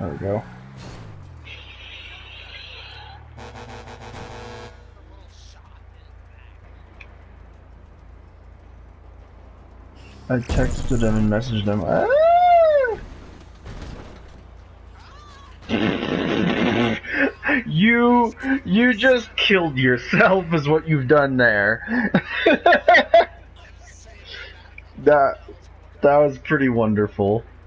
There we go. I texted him and messaged him. Ah! You just killed yourself is what you've done there. that that was pretty wonderful.